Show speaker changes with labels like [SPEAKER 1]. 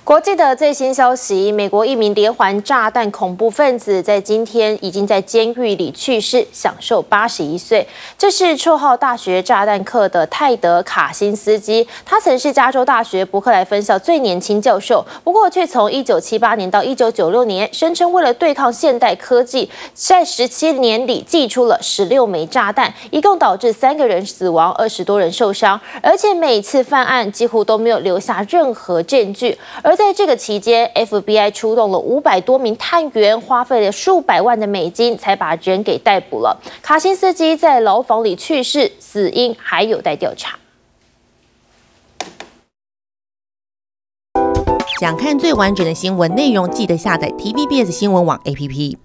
[SPEAKER 1] 国际的最新消息，美国一名连环炸弹恐怖分子在今天已经在监狱里去世，享受81岁。这是绰号大学炸弹客的泰德·卡辛斯基，他曾是加州大学伯克莱分校最年轻教授，不过却从1978年到1996年，声称为了对抗现代科技，在17年里祭出了16枚炸弹，一共导致3个人死亡，20多人受伤，而且每次犯案几乎都没有留下任何证据。而在这个期间 ，FBI 出动了500多名探员，花费了数百万的美金，才把人给逮捕了。卡辛斯基在牢房里去世，死因还有待调查。
[SPEAKER 2] 想看最完整的新闻内容，记得下载 TVBS 新闻网 APP。